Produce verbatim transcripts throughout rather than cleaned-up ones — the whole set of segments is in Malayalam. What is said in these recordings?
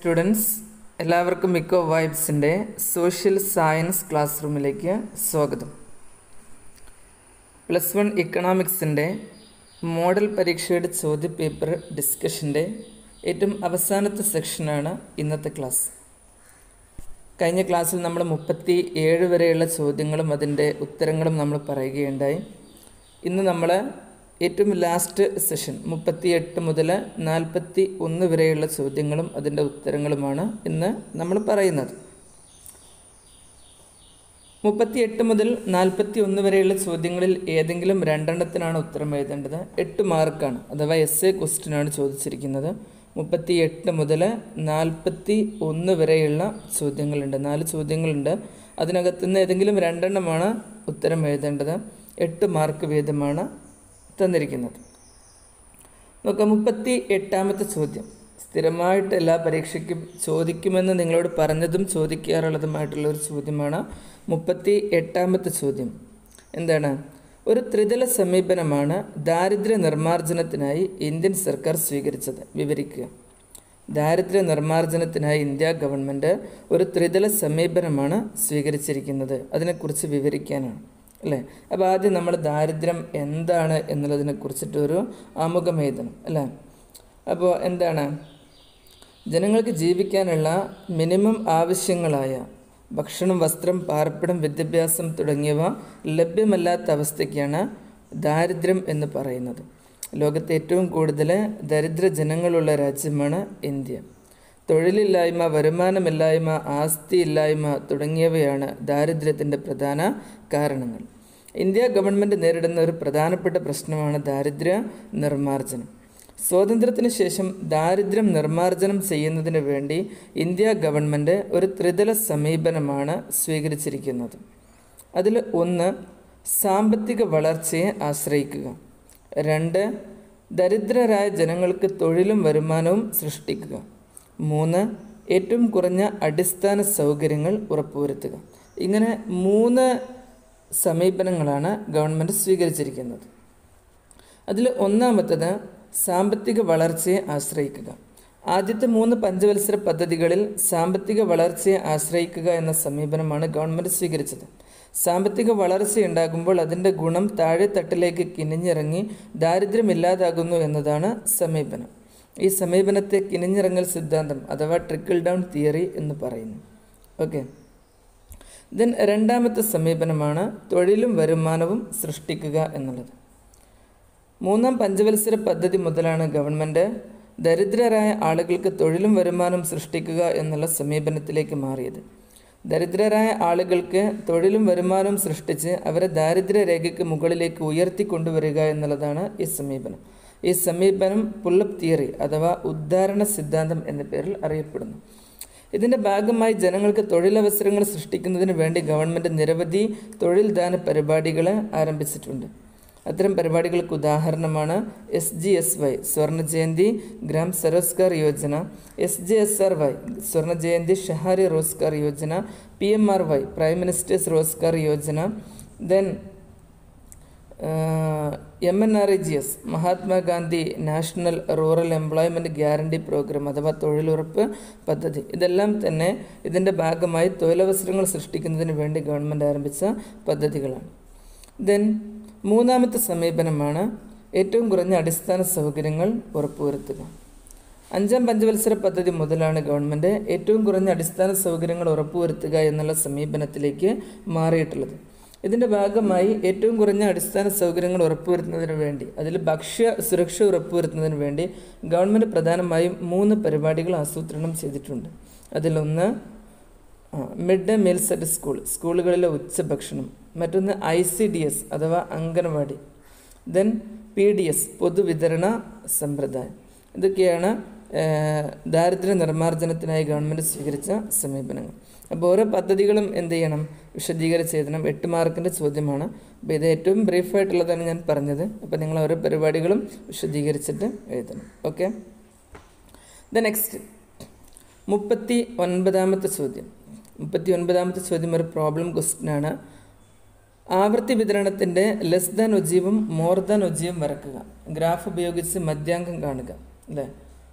സ്റ്റുഡൻസ് എല്ലാവർക്കും മിക്കോ വൈബ്സിൻ്റെ സോഷ്യൽ സയൻസ് ക്ലാസ് റൂമിലേക്ക് സ്വാഗതം. പ്ലസ് വൺ ഇക്കണോമിക്സിൻ്റെ മോഡൽ പരീക്ഷയുടെ ചോദ്യപേപ്പർ ഡിസ്കഷൻ്റെ ഏറ്റവും അവസാനത്തെ സെക്ഷനാണ് ഇന്നത്തെ ക്ലാസ്. കഴിഞ്ഞ ക്ലാസ്സിൽ നമ്മൾ മുപ്പത്തി ഏഴ് വരെയുള്ള ചോദ്യങ്ങളും അതിൻ്റെ ഉത്തരങ്ങളും നമ്മൾ പറയുകയുണ്ടായി. ഇന്ന് നമ്മൾ ഏറ്റവും ലാസ്റ്റ് സെഷൻ മുപ്പത്തി എട്ട് മുതൽ നാൽപ്പത്തി ഒന്ന് വരെയുള്ള ചോദ്യങ്ങളും അതിൻ്റെ ഉത്തരങ്ങളുമാണ് ഇന്ന് നമ്മൾ പറയുന്നത്. മുപ്പത്തി എട്ട് മുതൽ നാൽപ്പത്തി ഒന്ന് വരെയുള്ള ചോദ്യങ്ങളിൽ ഏതെങ്കിലും രണ്ടെണ്ണത്തിനാണ് ഉത്തരം എഴുതേണ്ടത്. എട്ട് മാർക്കാണ്, അഥവാ എസ് എ ക്വസ്റ്റ്യനാണ് ചോദിച്ചിരിക്കുന്നത്. മുപ്പത്തി എട്ട് മുതൽ നാൽപ്പത്തി ഒന്ന് വരെയുള്ള ചോദ്യങ്ങളുണ്ട്, നാല് ചോദ്യങ്ങളുണ്ട്. അതിനകത്തുനിന്ന് ഏതെങ്കിലും രണ്ടെണ്ണമാണ് ഉത്തരം എഴുതേണ്ടത്. എട്ട് മാർക്ക് വീതമാണ് തന്നിരിക്കുന്നത്. നോക്കാം, മുപ്പത്തി എട്ടാമത്തെ ചോദ്യം സ്ഥിരമായിട്ട് എല്ലാ പരീക്ഷയ്ക്കും ചോദിക്കുമെന്ന് നിങ്ങളോട് പറഞ്ഞതും ചോദിക്കാറുള്ളതുമായിട്ടുള്ള ഒരു ചോദ്യമാണ്. മുപ്പത്തി എട്ടാമത്തെ ചോദ്യം എന്താണ്? ഒരു ത്രിതല സമീപനമാണ് ദാരിദ്ര്യ നിർമ്മാർജ്ജനത്തിനായി ഇന്ത്യൻ സർക്കാർ സ്വീകരിച്ചത്, വിവരിക്കുക. ദാരിദ്ര്യ നിർമ്മാർജ്ജനത്തിനായി ഇന്ത്യ ഗവൺമെൻറ് ഒരു ത്രിതല സമീപനമാണ് സ്വീകരിച്ചിരിക്കുന്നത്, അതിനെക്കുറിച്ച് വിവരിക്കാനാണ് അല്ലേ. അപ്പോൾ ആദ്യം നമ്മൾ ദാരിദ്ര്യം എന്താണ് എന്നുള്ളതിനെ കുറിച്ചിട്ടൊരു ആമുഖം എഴുതണം അല്ലേ. അപ്പോൾ എന്താണ്? ജനങ്ങൾക്ക് ജീവിക്കാനുള്ള മിനിമം ആവശ്യങ്ങളായ ഭക്ഷണം, വസ്ത്രം, പാർപ്പിടം, വിദ്യാഭ്യാസം തുടങ്ങിയവ ലഭ്യമല്ലാത്ത അവസ്ഥയ്ക്കാണ് ദാരിദ്ര്യം എന്ന് പറയുന്നത്. ലോകത്തെ ഏറ്റവും കൂടുതൽ ദരിദ്ര ജനങ്ങളുള്ള രാജ്യമാണ് ഇന്ത്യ. തൊഴിലില്ലായ്മ, വരുമാനമില്ലായ്മ, ആസ്തിയില്ലായ്മ തുടങ്ങിയവയാണ് ദാരിദ്ര്യത്തിൻ്റെ പ്രധാന കാരണങ്ങൾ. ഇന്ത്യ ഗവൺമെൻറ് നേരിടുന്ന ഒരു പ്രധാനപ്പെട്ട പ്രശ്നമാണ് ദാരിദ്ര്യ നിർമ്മാർജ്ജനം. സ്വാതന്ത്ര്യത്തിന് ശേഷം ദാരിദ്ര്യം നിർമ്മാർജ്ജനം ചെയ്യുന്നതിന് വേണ്ടി ഇന്ത്യ ഗവൺമെൻറ് ഒരു ത്രിതല സമീപനമാണ് സ്വീകരിച്ചിരിക്കുന്നത്. അതിൽ ഒന്ന്, സാമ്പത്തിക വളർച്ചയെ ആശ്രയിക്കുക. രണ്ട്, ദരിദ്രരായ ജനങ്ങൾക്ക് തൊഴിലും വരുമാനവും സൃഷ്ടിക്കുക. മൂന്ന്, ഏറ്റവും കുറഞ്ഞ അടിസ്ഥാന സൗകര്യങ്ങൾ ഉറപ്പുവരുത്തുക. ഇങ്ങനെ മൂന്ന് സമീപനങ്ങളാണ് ഗവൺമെൻറ് സ്വീകരിച്ചിരിക്കുന്നത്. അതിൽ ഒന്നാമത്തത് സാമ്പത്തിക വളർച്ചയെ ആശ്രയിക്കുക. ആദ്യത്തെ മൂന്ന് പഞ്ചവത്സര പദ്ധതികളിൽ സാമ്പത്തിക വളർച്ചയെ ആശ്രയിക്കുക എന്ന സമീപനമാണ് ഗവൺമെൻറ് സ്വീകരിച്ചത്. സാമ്പത്തിക വളർച്ചയുണ്ടാകുമ്പോൾ അതിൻ്റെ ഗുണം താഴെത്തട്ടിലേക്ക് കിനിഞ്ഞിറങ്ങി ദാരിദ്ര്യമില്ലാതാകുന്നു എന്നതാണ് സമീപനം. ഈ സമീപനത്തെ കിനിഞ്ഞിറങ്ങൽ സിദ്ധാന്തം അഥവാ ട്രിക്കിൾ ഡൗൺ തിയറി എന്ന് പറയുന്നു. ഓക്കെ, ദെൻ രണ്ടാമത്തെ സമീപനമാണ് തൊഴിലും വരുമാനവും സൃഷ്ടിക്കുക എന്നുള്ളത്. മൂന്നാം പഞ്ചവത്സര പദ്ധതി മുതലാണ് ഗവൺമെൻറ് ദരിദ്രരായ ആളുകൾക്ക് തൊഴിലും വരുമാനവും സൃഷ്ടിക്കുക എന്നുള്ള സമീപനത്തിലേക്ക് മാറിയത്. ദരിദ്രരായ ആളുകൾക്ക് തൊഴിലും വരുമാനവും സൃഷ്ടിച്ച് അവരെ ദാരിദ്ര്യരേഖയ്ക്ക് മുകളിലേക്ക് ഉയർത്തിക്കൊണ്ടുവരിക എന്നുള്ളതാണ് ഈ സമീപനം. ഈ സമീപനം പുള്ളപ്പ് തിയറി അഥവാ ഉദ്ധാരണ സിദ്ധാന്തം എന്ന പേരിൽ അറിയപ്പെടുന്നു. ഇതിൻ്റെ ഭാഗമായി ജനങ്ങൾക്ക് തൊഴിലവസരങ്ങൾ സൃഷ്ടിക്കുന്നതിന് വേണ്ടി ഗവൺമെൻറ് നിരവധി തൊഴിൽ ദാന പരിപാടികൾ ആരംഭിച്ചിട്ടുണ്ട്. അത്തരം പരിപാടികൾക്ക് ഉദാഹരണമാണ് S G S Y Swarna Jayanti Gram Swarozgar Yojana, S J S R Y Swarna Jayanti Shahari Rozgar Yojana, P M R Y prime minister's Rozgar Yojana, then M N R E G S Mahatma Gandhi national rural employment guarantee programme അഥവാ തൊഴിലുറപ്പ് പദ്ധതി. ഇതെല്ലാം തന്നെ ഇതിൻ്റെ ഭാഗമായി തൊഴിലവസരങ്ങൾ സൃഷ്ടിക്കുന്നതിന് വേണ്ടി ഗവൺമെൻറ് ആരംഭിച്ച പദ്ധതികളാണ്. ദെൻ മൂന്നാമത്തെ സമീപനമാണ് ഏറ്റവും കുറഞ്ഞ അടിസ്ഥാന സൗകര്യങ്ങൾ ഉറപ്പുവരുത്തുക. അഞ്ചാം പഞ്ചവത്സര പദ്ധതി മുതലാണ് ഗവൺമെൻറ് ഏറ്റവും കുറഞ്ഞ അടിസ്ഥാന സൗകര്യങ്ങൾ ഉറപ്പുവരുത്തുക എന്നുള്ള സമീപനത്തിലേക്ക് മാറിയിട്ടുള്ളത്. ഇതിൻ്റെ ഭാഗമായി ഏറ്റവും കുറഞ്ഞ അടിസ്ഥാന സൗകര്യങ്ങൾ ഉറപ്പുവരുത്തുന്നതിന് വേണ്ടി, അതിൽ ഭക്ഷ്യ സുരക്ഷ ഉറപ്പുവരുത്തുന്നതിന് വേണ്ടി ഗവൺമെൻറ് പ്രധാനമായും മൂന്ന് പരിപാടികൾ ആസൂത്രണം ചെയ്തിട്ടുണ്ട്. അതിലൊന്ന് mid day meals at school, സ്കൂളുകളിലെ ഉച്ചഭക്ഷണം. മറ്റൊന്ന് ഐ സി ഡി എസ് അഥവാ anganwadi. Then P D S പൊതുവിതരണ സമ്പ്രദായം. ഇതൊക്കെയാണ് ദാരിദ്ര്യ നിർമ്മാർജ്ജനത്തിനായി ഗവൺമെൻറ് സ്വീകരിച്ച സമീപനങ്ങൾ. അപ്പോൾ ഓരോ പദ്ധതികളും എന്ത് ചെയ്യണം? വിശദീകരിച്ച് എഴുതണം. എട്ട് മാർക്കിൻ്റെ ചോദ്യമാണ്. അപ്പോൾ ഇത് ഏറ്റവും ബ്രീഫായിട്ടുള്ളതാണ് ഞാൻ പറഞ്ഞത്. അപ്പോൾ നിങ്ങൾ ഓരോ പരിപാടികളും വിശദീകരിച്ചിട്ട് എഴുതണം. ഓക്കെ, ദ നെക്സ്റ്റ് മുപ്പത്തി ഒൻപതാമത്തെ ചോദ്യം. മുപ്പത്തി ഒൻപതാമത്തെ ചോദ്യം ഒരു പ്രോബ്ലം ക്വസ്റ്റ്യനാണ്. ആവൃത്തി വിതരണത്തിൻ്റെ ലെസ് ദാൻ ഒജീവും മോർ ദാൻ ഒജീവും വരക്കുക. ഗ്രാഫ് ഉപയോഗിച്ച് മധ്യാങ്കം കാണുക അല്ലേ.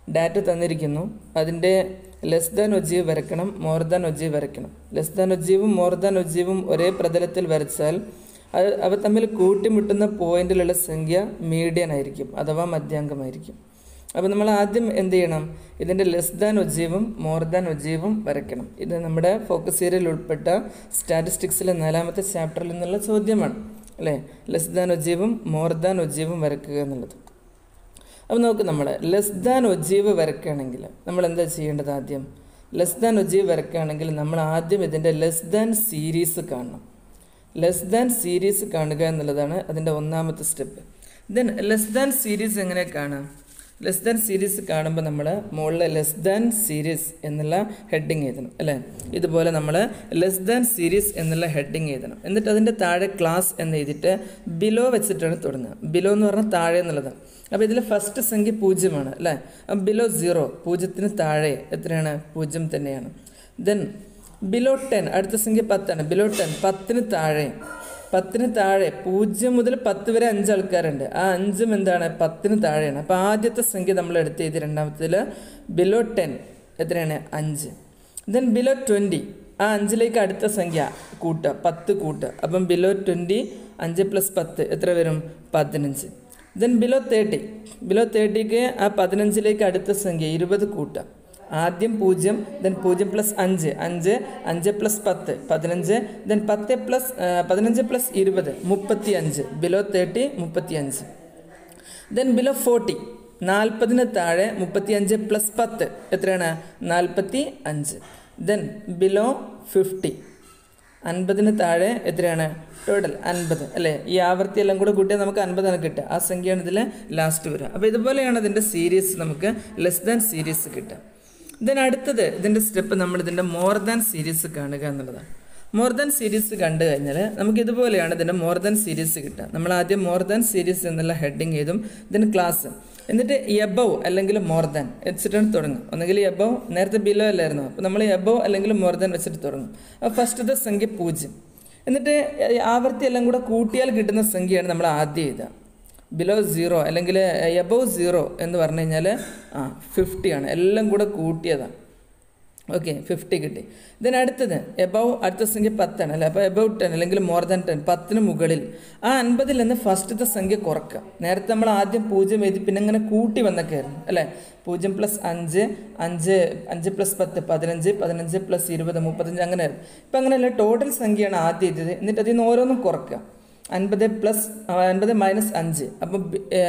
ഡാറ്റ തന്നിരിക്കുന്നു. അതിൻ്റെ ലെസ് ദാൻ ഒജീവ് വരയ്ക്കണം, മോർ ദാൻ ഒജീവ് വരയ്ക്കണം. ലെസ് ദാൻ ഒജീവും മോർ ദാൻ ഒജീവും ഒരേ പ്രതലത്തിൽ വരച്ചാൽ അത് അവ തമ്മിൽ കൂട്ടിമുട്ടുന്ന പോയിന്റിലുള്ള സംഖ്യ മീഡിയൻ ആയിരിക്കും, അഥവാ മധ്യാങ്കമായിരിക്കും. അപ്പോൾ നമ്മൾ ആദ്യം എന്ത് ചെയ്യണം? ഇതിൻ്റെ ലെസ് ദാൻ ഒജീവും മോർ ദാൻ ഒജീവും വരയ്ക്കണം. ഇത് നമ്മുടെ ഫോക്കസ് ഏരിയയിൽ ഉൾപ്പെട്ട സ്റ്റാറ്റിസ്റ്റിക്സിലെ നാലാമത്തെ ചാപ്റ്ററിൽ നിന്നുള്ള ചോദ്യമാണ് അല്ലേ? ലെസ് ദാൻ ഒജീവും മോർ ദാൻ ഒജീവും വരയ്ക്കുക എന്നുള്ളത്. അപ്പോൾ നോക്ക്, നമ്മൾ ലെസ് ദാൻ ഒജീവ് വരയ്ക്കുകയാണെങ്കിൽ നമ്മൾ എന്താ ചെയ്യേണ്ടത്? ആദ്യം ലെസ് ദാൻ ഒജീവ് വരയ്ക്കുകയാണെങ്കിൽ നമ്മൾ ആദ്യം ഇതിൻ്റെ ലെസ് ദാൻ സീരീസ് കാണണം. ലെസ് ദാൻ സീരീസ് കാണുക എന്നുള്ളതാണ് അതിൻ്റെ ഒന്നാമത്തെ step. Then less than series എങ്ങനെ കാണാം? ലെസ് ദാൻ സീരീസ് കാണുമ്പോൾ നമ്മൾ മുകളിൽ ലെസ് ദാൻ സീരീസ് എന്നുള്ള ഹെഡിങ് എഴുതണം അല്ലേ? ഇതുപോലെ നമ്മൾ ലെസ് ദാൻ സീരീസ് എന്നുള്ള ഹെഡിങ് എഴുതണം. എന്നിട്ട് അതിൻ്റെ താഴെ ക്ലാസ് എന്ന് എഴുതിയിട്ട് ബിലോ വെച്ചിട്ടാണ് തുടങ്ങുക. ബിലോ എന്ന് പറഞ്ഞാൽ താഴെ എന്നുള്ളതാണ്. അപ്പോൾ ഇതിൽ ഫസ്റ്റ് സംഖ്യ പൂജ്യമാണ് അല്ലേ? അപ്പം ബിലോ സീറോ, പൂജ്യത്തിന് താഴെ എത്രയാണ്? പൂജ്യം തന്നെയാണ്. ദെൻ ബിലോ ടെൻ, അടുത്ത സംഖ്യ പത്താണ്. ബിലോ ടെൻ, പത്തിന് താഴെ. പത്തിന് താഴെ പൂജ്യം മുതൽ പത്ത് വരെ അഞ്ച് ആൾക്കാരുണ്ട്. ആ അഞ്ചും എന്താണ്? പത്തിന് താഴെയാണ്. അപ്പോൾ ആദ്യത്തെ സംഖ്യ നമ്മൾ എടുത്ത് എഴുതി. രണ്ടാമത്തേൽ ബിലോ ടെൻ എത്രയാണ്? അഞ്ച്. ദെൻ ബിലോ ട്വൻറ്റി, ആ അഞ്ചിലേക്ക് അടുത്ത സംഖ്യ കൂട്ടുക, പത്ത് കൂട്ടുക. അപ്പം ബിലോ ട്വൻറ്റി, അഞ്ച് പ്ലസ് പത്ത് എത്ര വരും? പതിനഞ്ച്. ദെൻ ബിലോ തേർട്ടി, ബിലോ തേർട്ടിക്ക് ആ പതിനഞ്ചിലേക്ക് അടുത്ത സംഖ്യ ഇരുപത് കൂട്ടുക. ആദ്യം പൂജ്യം, ദെൻ പൂജ്യം പ്ലസ് അഞ്ച്, അഞ്ച്, അഞ്ച് പ്ലസ് പത്ത്, പതിനഞ്ച്, ദെൻ പത്ത് പ്ലസ് പതിനഞ്ച് പ്ലസ് ഇരുപത്, മുപ്പത്തി അഞ്ച്. ബിലോ തേർട്ടി, മുപ്പത്തി അഞ്ച്. ദെൻ ബിലോ ഫോർട്ടി, നാൽപ്പതിന് താഴെ മുപ്പത്തി അഞ്ച് പ്ലസ് പത്ത് എത്രയാണ്? നാൽപ്പത്തി അഞ്ച്. ദെൻ ബിലോ ഫിഫ്റ്റി, അൻപതിന് താഴെ എത്രയാണ്? ടോട്ടൽ അൻപത് അല്ലേ? ഈ ആവർത്തി എല്ലാം കൂടെ കൂട്ടിയാൽ നമുക്ക് അൻപതാണ് കിട്ടുക. ആ സംഖ്യയാണ് ഇതിൽ ലാസ്റ്റ് വരിക. അപ്പോൾ ഇതുപോലെയാണ് ഇതിൻ്റെ സീരീസ്, നമുക്ക് ലെസ് ദാൻ സീരീസ് കിട്ടുക. ദെൻ അടുത്തത് ഇതിൻ്റെ സ്റ്റെപ്പ് നമ്മൾ ഇതിൻ്റെ മോർ ദാൻ സീരീസ് കാണുക എന്നുള്ളതാണ്. മോർ ദാൻ സീരീസ് കണ്ടു കഴിഞ്ഞാൽ നമുക്ക് ഇതുപോലെയാണ് ഇതിൻ്റെ മോർ ദാൻ സീരീസ് കിട്ടുക. നമ്മൾ ആദ്യം മോർ ദാൻ സീരീസ് എന്നുള്ള ഹെഡിങ് ചെയ്തും ഇതിന് ക്ലാസ്, എന്നിട്ട് എബവ് അല്ലെങ്കിൽ മോർ ദാൻ വെച്ചിട്ടാണ് തുടങ്ങും. ഒന്നെങ്കിൽ എബവ്, നേരത്തെ ബിലോ അല്ലായിരുന്നു, അപ്പോൾ നമ്മൾ എബവ് അല്ലെങ്കിൽ മോർ ദാൻ വെച്ചിട്ട് തുടങ്ങും. അപ്പോൾ ഫസ്റ്റത്തെ സംഖ്യ പൂജ്യം, എന്നിട്ട് ആവർത്തി എല്ലാം കൂടെ കൂട്ടിയാൽ കിട്ടുന്ന സംഖ്യയാണ് നമ്മൾ ആദ്യം എഴുതുക. ബിലോ സീറോ അല്ലെങ്കിൽ എബവ് സീറോ എന്ന് പറഞ്ഞു കഴിഞ്ഞാൽ ആ ഫിഫ്റ്റി ആണ്, എല്ലാം കൂടെ കൂട്ടിയതാണ്. ഓക്കെ, ഫിഫ്റ്റി കിട്ടി. ഇതിന് അടുത്തത് എബവ്, അടുത്ത സംഖ്യ പത്താണ് അല്ലേ? അപ്പോൾ എബവ് ടെൻ അല്ലെങ്കിൽ മോർ ദാൻ ടെൻ, പത്തിന് മുകളിൽ. ആ അൻപതിൽ നിന്ന് ഫസ്റ്റത്തെ സംഖ്യ കുറക്കുക. നേരത്തെ നമ്മൾ ആദ്യം പൂജ്യം എഴുതി പിന്നെ ഇങ്ങനെ കൂട്ടി വന്നൊക്കെയായിരുന്നു അല്ലേ? പൂജ്യം പ്ലസ് അഞ്ച്, അഞ്ച് അഞ്ച് പ്ലസ് പത്ത്, പതിനഞ്ച്, പതിനഞ്ച് പ്ലസ് ഇരുപത്, മുപ്പത്തഞ്ച്, അങ്ങനെയായിരുന്നു. ഇപ്പം അങ്ങനെയല്ല, ടോട്ടൽ സംഖ്യയാണ് ആദ്യം എഴുതിയത്. എന്നിട്ട് അതിൽ നിന്ന് ഓരോന്നും കുറക്കുക. അൻപത് പ്ലസ് അൻപത് മൈനസ് അഞ്ച്, അപ്പം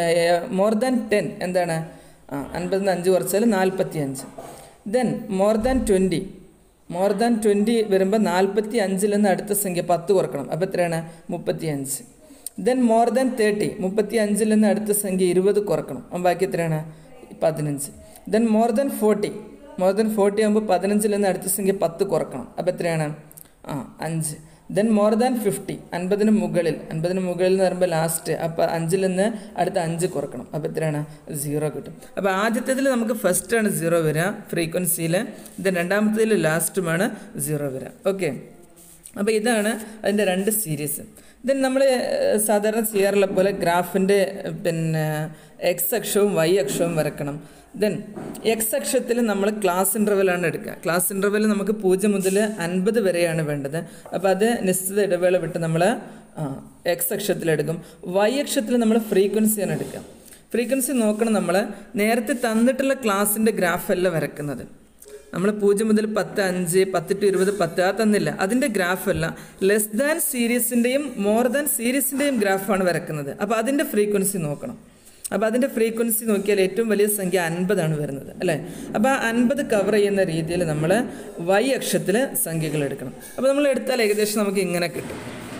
മോർ ദാൻ ടെൻ എന്താണ്? ആ അൻപതിൽ നിന്ന് അഞ്ച് കുറച്ചാൽ നാൽപ്പത്തി അഞ്ച്. Then more than twenty, more than twenty വരുമ്പോൾ നാൽപ്പത്തി അഞ്ചിൽ നിന്ന് അടുത്ത സംഖ്യ പത്ത് കുറക്കണം. അപ്പോൾ എത്രയാണ്? മുപ്പത്തി അഞ്ച്. ദെൻ മോർ ദാൻ തേർട്ടി, മുപ്പത്തി അഞ്ചിൽ നിന്ന് അടുത്ത സംഖ്യ ഇരുപത് കുറക്കണം. അപ്പം ബാക്കി എത്രയാണ്? പതിനഞ്ച്. Then more than forty, more than forty ആകുമ്പോൾ പതിനഞ്ചിൽ നിന്ന് അടുത്ത സംഖ്യ പത്ത് കുറക്കണം. അപ്പോൾ എത്രയാണ്? ആ അഞ്ച്. ദെൻ മോർ ദാൻ ഫിഫ്റ്റി, അൻപതിന് മുകളിൽ, അൻപതിന് മുകളിൽ എന്ന് പറയുമ്പോൾ ലാസ്റ്റ്, അപ്പോൾ അഞ്ചിൽ നിന്ന് അടുത്ത അഞ്ച് കുറക്കണം. അപ്പോൾ എത്രയാണ്? സീറോ കിട്ടും. അപ്പോൾ ആദ്യത്തേതിൽ നമുക്ക് ഫസ്റ്റാണ് സീറോ വരിക ഫ്രീക്വൻസിയിൽ, ദെൻ രണ്ടാമത്തേതിൽ ലാസ്റ്റുമാണ് സീറോ വരിക. ഓക്കെ, അപ്പോൾ ഇതാണ് അതിൻ്റെ രണ്ട് സീരീസ്. ദെൻ നമ്മൾ സാധാരണ ചെയ്യാറുള്ള പോലെ ഗ്രാഫിൻ്റെ പിന്നെ എക്സ് അക്ഷവും വൈ അക്ഷവും വരക്കണം. ദെൻ എക്സ് അക്ഷത്തിൽ നമ്മൾ ക്ലാസ് ഇൻ്റർവെലാണ് എടുക്കുക. ക്ലാസ് ഇൻ്റർവെൽ നമുക്ക് പൂജ്യം മുതൽ അൻപത് വരെയാണ് വേണ്ടത്. അപ്പോൾ അത് നിശ്ചിത ഇടവേള വിട്ട് നമ്മൾ എക്സ് അക്ഷത്തിലെടുക്കും. വൈ അക്ഷത്തിൽ നമ്മൾ ഫ്രീക്വൻസിയാണ് എടുക്കുക. ഫ്രീക്വൻസി നോക്കണം, നമ്മൾ നേരത്തെ തന്നിട്ടുള്ള ക്ലാസിൻ്റെ ഗ്രാഫല്ല വരക്കുന്നത്. നമ്മൾ പൂജ്യം മുതൽ പത്ത്, അഞ്ച്, പത്ത് ടു ഇരുപത്, പത്ത് ആ തന്നില്ല, അതിൻ്റെ ഗ്രാഫല്ല, ലെസ് ദാൻ സീരീസിൻ്റെയും മോർ ദാൻ സീരീസിൻ്റെയും ഗ്രാഫാണ് വരക്കുന്നത്. അപ്പോൾ അതിൻ്റെ ഫ്രീക്വൻസി നോക്കണം. അപ്പോൾ അതിൻ്റെ ഫ്രീക്വൻസി നോക്കിയാൽ ഏറ്റവും വലിയ സംഖ്യ അൻപതാണ് വരുന്നത് അല്ലേ? അപ്പോൾ ആ അൻപത് കവർ ചെയ്യുന്ന രീതിയിൽ നമ്മൾ വൈ അക്ഷത്തിൽ സംഖ്യകൾ എടുക്കണം. അപ്പോൾ നമ്മൾ എടുത്താൽ ഏകദേശം നമുക്ക് ഇങ്ങനെ കിട്ടും.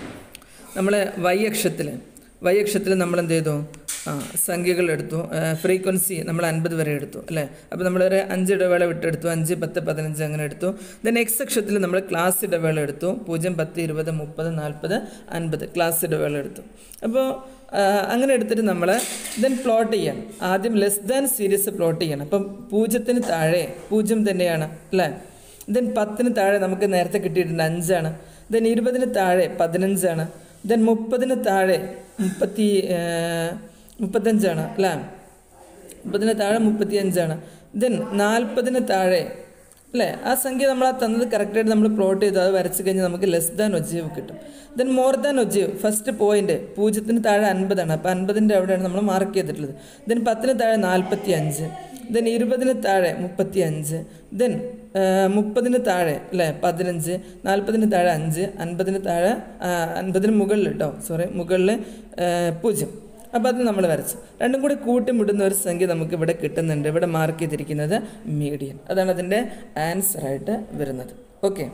നമ്മൾ വൈ അക്ഷത്തിൽ വൈ അക്ഷത്തിൽ നമ്മൾ എന്ത് ചെയ്തു? ആ സംഖ്യകൾ എടുത്തു. ഫ്രീക്വൻസി നമ്മൾ അൻപത് വരെ എടുത്തു അല്ലേ? അപ്പോൾ നമ്മളൊരു അഞ്ച് ഇടവേള വിട്ടെടുത്തു, അഞ്ച്, പത്ത്, പതിനഞ്ച് അങ്ങനെ എടുത്തു. ദെൻ എക്സ് അക്ഷത്തിൽ നമ്മൾ ക്ലാസ് ഇടവേള എടുത്തു. പൂജ്യം, പത്ത്, ഇരുപത്, മുപ്പത്, നാൽപ്പത്, അൻപത് ക്ലാസ് ഇടവേള എടുത്തു. അപ്പോൾ അങ്ങനെ എടുത്തിട്ട് നമ്മൾ ദെൻ പ്ലോട്ട് ചെയ്യണം. ആദ്യം ലെസ് ദാൻ സീരീസ് പ്ലോട്ട് ചെയ്യണം. അപ്പം പൂജ്യത്തിന് താഴെ പൂജ്യം തന്നെയാണ് അല്ലേ? ദെൻ പത്തിന് താഴെ നമുക്ക് നേരത്തെ കിട്ടിയിട്ടുണ്ട് അഞ്ചാണ്. ദെൻ ഇരുപതിന് താഴെ പതിനഞ്ചാണ്. ദെൻ മുപ്പതിന് താഴെ മുപ്പത്തി മുപ്പത്തഞ്ചാണ് അല്ലേ? മുപ്പതിന് താഴെ മുപ്പത്തി അഞ്ചാണ്. ദെൻ നാൽപ്പതിന് താഴെ അല്ലേ, ആ സംഖ്യ നമ്മൾ ആ തന്നത് കറക്റ്റായിട്ട് നമ്മൾ പ്ലോട്ട് ചെയ്തു അത് വരച്ച് കഴിഞ്ഞാൽ നമുക്ക് ലെസ് ദാൻ ഒജീവ് കിട്ടും. Then more than ogive first point പൂജ്യത്തിന് താഴെ അൻപതാണ്, അപ്പോൾ അൻപതിൻ്റെ അവിടെയാണ് നമ്മൾ മാർക്ക് ചെയ്തിട്ടുള്ളത്. ദെൻ പത്തിന് താഴെ നാൽപ്പത്തി അഞ്ച്, ദെൻ ഇരുപതിന് താഴെ മുപ്പത്തി അഞ്ച്, ദെൻ മുപ്പതിന് താഴെ അല്ലേ പതിനഞ്ച്, നാൽപ്പതിന് താഴെ അഞ്ച്, അൻപതിന് താഴെ അൻപതിന് മുകളിൽ കേട്ടോ സോറി മുകളിൽ പൂജ്യം. അപ്പോൾ അത് നമ്മൾ വരച്ചു. രണ്ടും കൂടി കൂട്ടിമുട്ടുന്ന ഒരു സംഖ്യ നമുക്ക് ഇവിടെ കിട്ടുന്നുണ്ട്. ഇവിടെ മാർക്ക് ചെയ്തിരിക്കുന്നത് മീഡിയൻ. അതാണ് അതിൻ്റെ ആൻസറായിട്ട് വരുന്നത്. ഓക്കെ,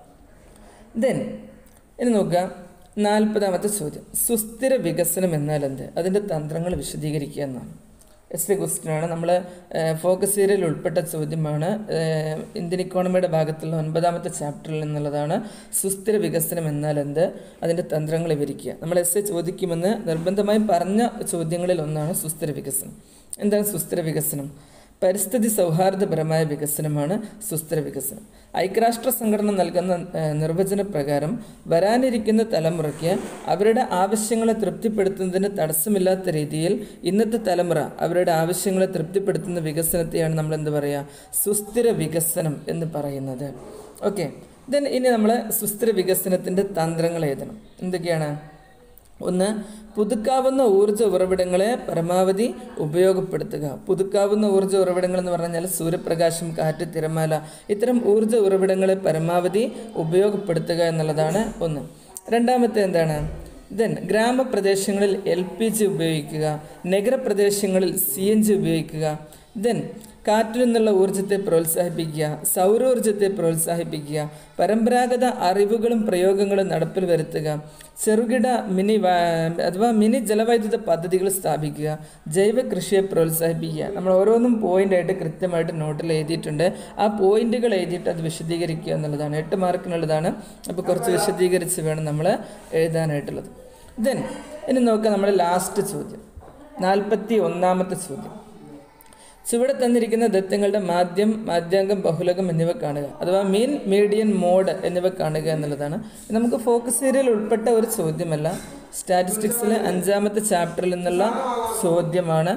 ദെൻ ഇനി നോക്കുക നാൽപ്പതാമത്തെ ചോദ്യം. സുസ്ഥിര വികസനം എന്നാൽ എന്ത്? അതിൻ്റെ തന്ത്രങ്ങൾ വിശദീകരിക്കുക എന്നാണ്. എസ് എ ക്വസ്റ്റ്യനാണ്. നമ്മൾ ഫോക്കസ് ഏരിയയിൽ ഉൾപ്പെട്ട ചോദ്യമാണ്. ഇന്ത്യൻ ഇക്കോണമിയുടെ ഭാഗത്തുള്ള ഒൻപതാമത്തെ ചാപ്റ്ററിൽ നിന്നുള്ളതാണ്. സുസ്ഥിര വികസനം എന്നാൽ എന്ത്, അതിൻ്റെ തന്ത്രങ്ങൾ വിവരിക്കുക. നമ്മൾ എസ് എ ചോദിക്കുമെന്ന് നിർബന്ധമായും പറഞ്ഞ ചോദ്യങ്ങളിൽ ഒന്നാണ് സുസ്ഥിര വികസനം. എന്താണ് സുസ്ഥിര വികസനം? പരിസ്ഥിതി സൗഹാർദ്ദപരമായ വികസനമാണ് സുസ്ഥിര വികസനം. ഐക്യരാഷ്ട്ര സംഘടന നൽകുന്ന നിർവചന പ്രകാരം വരാനിരിക്കുന്ന തലമുറയ്ക്ക് അവരുടെ ആവശ്യങ്ങളെ തൃപ്തിപ്പെടുത്തുന്നതിന് തടസ്സമില്ലാത്ത രീതിയിൽ ഇന്നത്തെ തലമുറ അവരുടെ ആവശ്യങ്ങളെ തൃപ്തിപ്പെടുത്തുന്ന വികസനത്തെയാണ് നമ്മൾ എന്ത് പറയുക, സുസ്ഥിര വികസനം എന്ന് പറയുന്നത്. ഓക്കെ, ദെൻ ഇനി നമ്മൾ സുസ്ഥിര വികസനത്തിൻ്റെ തന്ത്രങ്ങൾ എഴുതണം. എന്തൊക്കെയാണ്? ഒന്ന്, പുതുക്കാവുന്ന ഊർജ്ജ ഉറവിടങ്ങളെ പരമാവധി ഉപയോഗപ്പെടുത്തുക. പുതുക്കാവുന്ന ഊർജ്ജ ഉറവിടങ്ങൾ എന്ന് പറഞ്ഞാൽ സൂര്യപ്രകാശം, കാറ്റ്, തിരമാല, ഇത്തരം ഊർജ്ജ ഉറവിടങ്ങളെ പരമാവധി ഉപയോഗപ്പെടുത്തുക എന്നുള്ളതാണ് ഒന്ന്. രണ്ടാമത്തെ എന്താണ്? ദെൻ ഗ്രാമപ്രദേശങ്ങളിൽ എൽ പി ജി ഉപയോഗിക്കുക, നഗരപ്രദേശങ്ങളിൽ സി എൻ ജി ഉപയോഗിക്കുക. ദെൻ കാറ്റിൽ നിന്നുള്ള ഊർജ്ജത്തെ പ്രോത്സാഹിപ്പിക്കുക, സൗരോർജ്ജത്തെ പ്രോത്സാഹിപ്പിക്കുക, പരമ്പരാഗത അറിവുകളും പ്രയോഗങ്ങളും നടപ്പിൽ വരുത്തുക, ചെറുകിട മിനി അഥവാ മിനി ജലവൈദ്യുത പദ്ധതികൾ സ്ഥാപിക്കുക, ജൈവ കൃഷിയെ പ്രോത്സാഹിപ്പിക്കുക. നമ്മൾ ഓരോന്നും പോയിൻ്റായിട്ട് കൃത്യമായിട്ട് നോട്ടിൽ എഴുതിയിട്ടുണ്ട്. ആ പോയിന്റുകൾ എഴുതിയിട്ട് അത് വിശദീകരിക്കുക എന്നുള്ളതാണ്. എട്ട് മാർക്കിനുള്ളതാണ്. അപ്പോൾ കുറച്ച് വിശദീകരിച്ച് വേണം നമ്മൾ എഴുതാനായിട്ടുള്ളത്. ദെൻ ഇനി നോക്കുക നമ്മുടെ ലാസ്റ്റ് ചോദ്യം, നാൽപ്പത്തി ഒന്നാമത്തെ ചോദ്യം. ചുവടെ തന്നിരിക്കുന്ന ദത്തങ്ങളുടെ മാധ്യം, മാധ്യാംഗം, ബഹുലകം എന്നിവ കാണുക. അഥവാ മീൻ, മീഡിയൻ, മോഡ് എന്നിവ കാണുക എന്നുള്ളതാണ്. നമുക്ക് ഫോക്കസ് ഏരിയയിൽ ഉൾപ്പെട്ട ഒരു ചോദ്യമല്ല, സ്റ്റാറ്റിസ്റ്റിക്സിലെ അഞ്ചാമത്തെ ചാപ്റ്ററിൽ നിന്നുള്ള ചോദ്യമാണ്.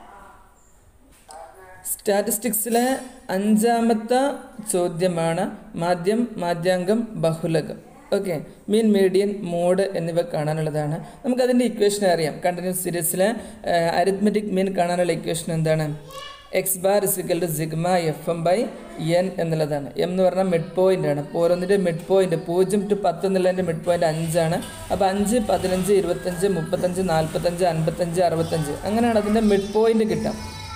സ്റ്റാറ്റിസ്റ്റിക്സിലെ അഞ്ചാമത്തെ ചോദ്യമാണ് മാധ്യം, മാധ്യാംഗം, ബഹുലകം. ഓക്കെ, മീൻ, മീഡിയൻ, മോഡ് എന്നിവ കാണാനുള്ളതാണ്. നമുക്കതിൻ്റെ ഇക്വേഷൻ അറിയാം. കണ്ടിന്യൂസ് സീരീസിലെ അരിത്മെറ്റിക് മീൻ കാണാനുള്ള ഇക്വേഷൻ എന്താണ്? X bar is equal to sigma F M by N എന്നുള്ളതാണ്. എം എന്ന് പറഞ്ഞാൽ മിഡ് പോയിൻ്റ് ആണ്. അപ്പോൾ ഓരോന്നിൻ്റെ മിഡ് പോയിൻ്റ് പൂജ്യം ടു പത്ത് എന്നുള്ളതിൻ്റെ മിഡ് പോയിൻ്റ് അഞ്ചാണ്. അപ്പോൾ അഞ്ച്, പതിനഞ്ച്, ഇരുപത്തഞ്ച്, മുപ്പത്തഞ്ച്, നാൽപ്പത്തഞ്ച്, അൻപത്തഞ്ച്, അറുപത്തഞ്ച്, അങ്ങനെയാണ് അതിൻ്റെ മിഡ് പോയിൻ്റ് കിട്ടുക.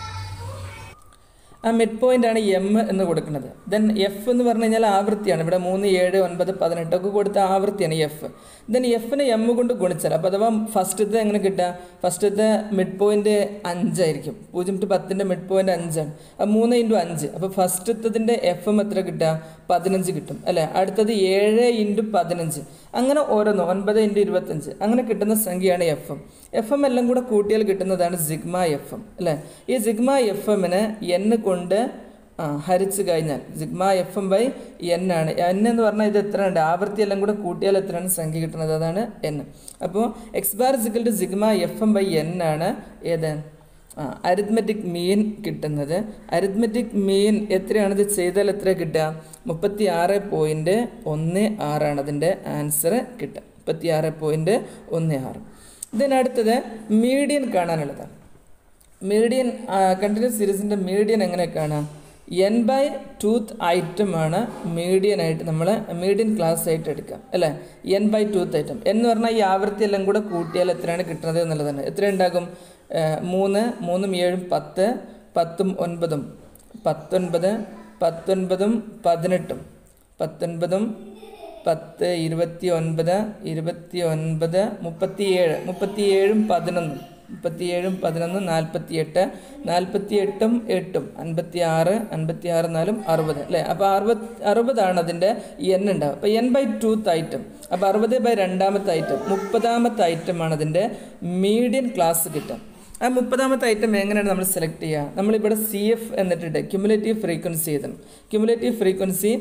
ആ മിഡ് പോയിൻ്റ് ആണ് എം എന്ന് കൊടുക്കുന്നത്. ദെൻ എഫ് എന്ന് പറഞ്ഞു കഴിഞ്ഞാൽ ആവൃത്തിയാണ്. ഇവിടെ മൂന്ന്, ഏഴ്, ഒൻപത്, പതിനെട്ടൊക്കെ കൊടുത്ത ആവൃത്തിയാണ് എഫ്. ദെൻ എഫിനെ എം കൊണ്ട് ഗുണിച്ചാൽ അപ്പോൾ അഥവാ ഫസ്റ്റത്തെ എങ്ങനെ കിട്ടുക? ഫസ്റ്റത്തെ മിഡ് പോയിൻ്റ് അഞ്ചായിരിക്കും. പൂജ്യം ടു പത്തിൻ്റെ മിഡ് പോയിൻ്റ് അഞ്ചാണ്. അപ്പോൾ മൂന്ന് ഇൻറ്റു അഞ്ച്, അപ്പോൾ ഫസ്റ്റത്തതിൻ്റെ എഫ് എം എത്ര കിട്ടുക? പതിനഞ്ച് കിട്ടും അല്ലേ. അടുത്തത് ഏഴ് ഇൻറ്റു പതിനഞ്ച്, അങ്ങനെ ഓരോന്ന് ഒൻപത് ഇൻറ്റു ഇരുപത്തഞ്ച്, അങ്ങനെ കിട്ടുന്ന സംഖ്യയാണ് എഫ് എം. എഫ് എം എല്ലാം കൂടെ കൂട്ടിയാൽ കിട്ടുന്നതാണ് സിഗ്മ എഫ് എം അല്ലേ. ഈ സിഗ്മ എഫ് എമ്മിനെ എൻ കൊണ്ട് ആ ഹരിച്ച് കഴിഞ്ഞാൽ sigma F M by N ആണ്. എൻ എന്ന് പറഞ്ഞാൽ ഇത് എത്ര ഉണ്ട്? ആവൃത്തി എല്ലാം കൂടെ കൂട്ടിയാൽ എത്രയാണ് സംഖ്യ കിട്ടുന്നത്? അതാണ് എൻ. അപ്പോൾ X bar equal to sigma F M by N ആണ് ഏത്? ആ അരിത്മെറ്റിക് മീൻ കിട്ടുന്നത്. അരിത്മെറ്റിക് മീൻ എത്രയാണ് ഇത് ചെയ്താൽ എത്ര കിട്ടുക? മുപ്പത്തി ആറ് പോയിൻറ്റ് ഒന്ന് ആറാണ് അതിൻ്റെ ആൻസർ കിട്ടുക. മുപ്പത്തി ആറ് പോയിൻറ്റ് ഒന്ന് ആറ്. ഇതിനടുത്തത് മീഡിയൻ കാണാനുള്ളതാണ്. മീഡിയൻ കണ്ടിന്യൂസ് സീരീസിൻ്റെ മീഡിയൻ എങ്ങനെ കാണാം? എൻ ബൈ ടൂത്ത് ഐറ്റമാണ് മീഡിയനായിട്ട് നമ്മൾ മീഡിയൻ ക്ലാസ് ആയിട്ട് എടുക്കാം അല്ലേ. എൻ ബൈ ടൂത്ത് ഐറ്റം എന്ന് പറഞ്ഞാൽ ഈ ആവൃത്തി എല്ലാം കൂടെ കൂട്ടിയാൽ എത്രയാണ് കിട്ടുന്നത് എന്നുള്ളതാണ്. എത്ര ഉണ്ടാകും? മൂന്ന്, മൂന്നും ഏഴും പത്ത്, പത്തും ഒൻപതും പത്തൊൻപത്, പത്തൊൻപതും പതിനെട്ടും, പത്തൊൻപതും പത്ത്, ഇരുപത്തി ഒൻപത്, ഇരുപത്തി ഒൻപത്, മുപ്പത്തിയേഴ്, മുപ്പത്തിയേഴും പതിനൊന്നും, മുപ്പത്തിയേഴും പതിനൊന്നും നാൽപ്പത്തി എട്ട്, നാൽപ്പത്തി എട്ടും എട്ടും അൻപത്തി ആറ്, അൻപത്തി ആറ് നാലും അറുപത് അല്ലേ. അപ്പോൾ അറുപത് അറുപതാണ് അതിൻ്റെ എൻ ഉണ്ടാവും. അപ്പോൾ എൻ ബൈ ടൂത്ത് ഐറ്റം, അപ്പോൾ അറുപത് ബൈ രണ്ടാമത്തെ ഐറ്റം, മുപ്പതാമത്തെ ഐറ്റമാണ് അതിൻ്റെ മീഡിയൻ ക്ലാസ് കിട്ടുക. ആ മുപ്പതാമത്തെ ഐറ്റം എങ്ങനെയാണ് നമ്മൾ സെലക്ട് ചെയ്യുക? നമ്മളിവിടെ സി എഫ് എന്നിട്ടുണ്ട് ക്യുമുലേറ്റീവ് ഫ്രീക്വൻസി എഴുതണം. ക്യുമുലേറ്റീവ് ഫ്രീക്വൻസി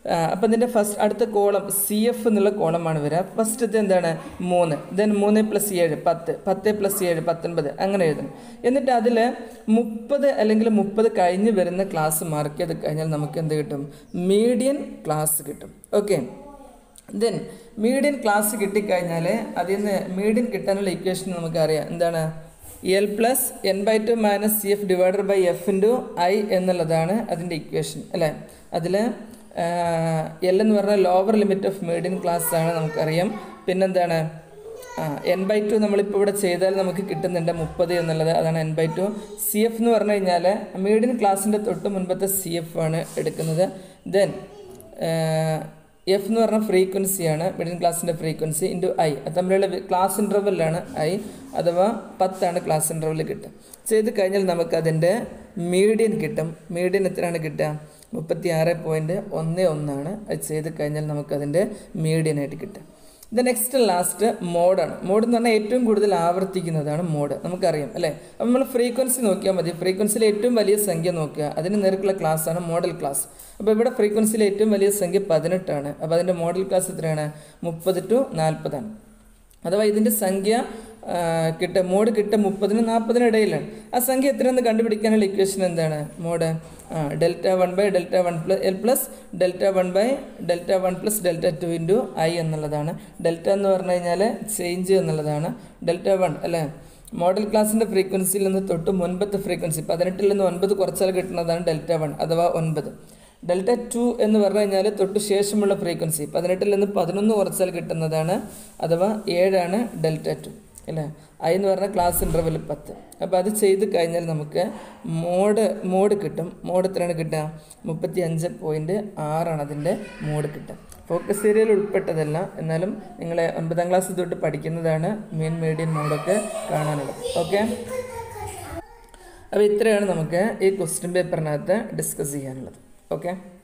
അപ്പം ഇതിൻ്റെ ഫസ്റ്റ് അടുത്ത കോളം സി എഫ് എന്നുള്ള കോളമാണ് വരിക. ഫസ്റ്റത്തെ എന്താണ് മൂന്ന്, ദെൻ മൂന്ന് പ്ലസ് ഏഴ് പത്ത്, പത്ത് പ്ലസ് ഏഴ് പത്തൊൻപത്, അങ്ങനെ എഴുതണം. എന്നിട്ട് അതിൽ മുപ്പത് അല്ലെങ്കിൽ മുപ്പത് കഴിഞ്ഞ് വരുന്ന ക്ലാസ് മാർക്ക് ചെയ്ത് കഴിഞ്ഞാൽ നമുക്ക് എന്ത് കിട്ടും? മീഡിയൻ ക്ലാസ് കിട്ടും. ഓക്കെ, ദെൻ മീഡിയൻ ക്ലാസ് കിട്ടിക്കഴിഞ്ഞാൽ അതിൽ നിന്ന് മീഡിയൻ കിട്ടാനുള്ള ഇക്വേഷൻ നമുക്കറിയാം. എന്താണ്? L plus N by two minus C F divided by F into I എന്നുള്ളതാണ് അതിൻ്റെ ഇക്വേഷൻ അല്ലേ. അതിൽ എൽ എന്ന് പറഞ്ഞാൽ lower limit of median class ആണ് നമുക്കറിയാം. പിന്നെന്താണ്? ആ എൻ ബൈ ടു നമ്മളിപ്പോൾ ഇവിടെ ചെയ്താൽ നമുക്ക് കിട്ടുന്നുണ്ട് മുപ്പത് എന്നുള്ളത്, അതാണ് N by two. C F എന്ന് പറഞ്ഞു കഴിഞ്ഞാൽ മീഡിയൻ ക്ലാസ്സിൻ്റെ തൊട്ട് മുൻപത്തെ സി എഫ് ആണ് എടുക്കുന്നത്. ദെൻ എഫ് എന്ന് പറഞ്ഞാൽ ഫ്രീക്വൻസിയാണ്, മീഡിയൻ ക്ലാസ്സിൻ്റെ ഫ്രീക്വൻസി ഇൻറ്റു ഐ, അത് തമ്മിലുള്ള ക്ലാസ് ഇൻ്റർവെല്ലാണ് ഐ, അഥവാ പത്താണ് ക്ലാസ് ഇൻ്റർവെൽ കിട്ടുക. ചെയ്ത് കഴിഞ്ഞാൽ നമുക്കതിൻ്റെ മീഡിയൻ കിട്ടും. മീഡിയൻ എത്രയാണ് കിട്ടുക? മുപ്പത്തി ആറ് പോയിൻറ്റ് ഒന്ന് ഒന്നാണ്. അത് ചെയ്ത് കഴിഞ്ഞാൽ നമുക്കതിൻ്റെ മീഡിയനായിട്ട് കിട്ടുക. ഇത് നെക്സ്റ്റ് ലാസ്റ്റ് മോഡാണ്. മോഡ് എന്ന് പറഞ്ഞാൽ ഏറ്റവും കൂടുതൽ ആവർത്തിക്കുന്നതാണ് മോഡ്, നമുക്കറിയാം അല്ലേ. അപ്പോൾ നമ്മൾ ഫ്രീക്വൻസി നോക്കിയാൽ മതി. ഫ്രീക്വൻസിയിൽ ഏറ്റവും വലിയ സംഖ്യ നോക്കുക, അതിന് നേർക്കുള്ള ക്ലാസ്സാണ് മോഡൽ ക്ലാസ്. അപ്പോൾ ഇവിടെ ഫ്രീക്വൻസിയിൽ ഏറ്റവും വലിയ സംഖ്യ പതിനെട്ടാണ്. അപ്പോൾ അതിൻ്റെ മോഡൽ ക്ലാസ് എത്രയാണ്? മുപ്പത് ടു നാൽപ്പതാണ്. അഥവാ ഇതിൻ്റെ സംഖ്യ കിട്ടുക മോഡ് കിട്ടുക മുപ്പതിനും നാൽപ്പതിനും ഇടയിലാണ്. ആ സംഖ്യ എത്രയെന്ന് കണ്ടുപിടിക്കാനുള്ള ഇക്വേഷൻ എന്താണ്? മോഡ് ആ delta one by delta one plus L plus delta one by delta one plus delta two into I എന്നുള്ളതാണ്. ഡെൽറ്റ എന്ന് പറഞ്ഞു കഴിഞ്ഞാൽ ചേഞ്ച് എന്നുള്ളതാണ്. ഡെൽറ്റ വൺ അല്ലേ, മോഡൽ ക്ലാസ്സിൻ്റെ ഫ്രീക്വൻസിയിൽ നിന്ന് തൊട്ട് മുൻപത്തെ ഫ്രീക്വൻസി പതിനെട്ടിൽ നിന്ന് ഒൻപത് കുറച്ചാൽ കിട്ടുന്നതാണ് ഡെൽറ്റ വൺ അഥവാ ഒൻപത്. ഡെൽറ്റ ടു എന്ന് പറഞ്ഞു കഴിഞ്ഞാൽ തൊട്ട് ശേഷമുള്ള ഫ്രീക്വൻസി പതിനെട്ടിൽ നിന്ന് പതിനൊന്ന് കുറച്ചാൽ കിട്ടുന്നതാണ്, അഥവാ ഏഴാണ് ഡെൽറ്റ ടു അല്ലേ. ഐ എന്ന് പറഞ്ഞാൽ ക്ലാസ് ഇൻ്റർവെൽ പത്ത്. അപ്പോൾ അത് ചെയ്ത് കഴിഞ്ഞാൽ നമുക്ക് മോഡ് മോഡ് കിട്ടും. മോഡ് എത്രയാണ് കിട്ടുക? മുപ്പത്തി അഞ്ച് പോയിൻറ്റ് ആറാണ് അതിൻ്റെ മോഡ് കിട്ടുക. ഫോക്കസ് ഏരിയയിൽ ഉൾപ്പെട്ടതല്ല, എന്നാലും നിങ്ങളെ ഒൻപതാം ക്ലാസ് തൊട്ട് പഠിക്കുന്നതാണ് മീൻ മീഡിയൻ മോഡൊക്കെ കാണാനുള്ളത്. ഓക്കെ, അപ്പോൾ ഇത്രയാണ് നമുക്ക് ഈ ക്വസ്റ്റ്യൻ പേപ്പറിനകത്ത് ഡിസ്കസ് ചെയ്യാനുള്ളത്. ഓക്കെ.